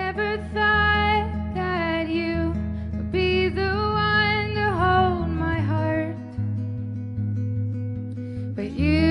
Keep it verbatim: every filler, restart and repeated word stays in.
never thought that you would be the one to hold my heart, but you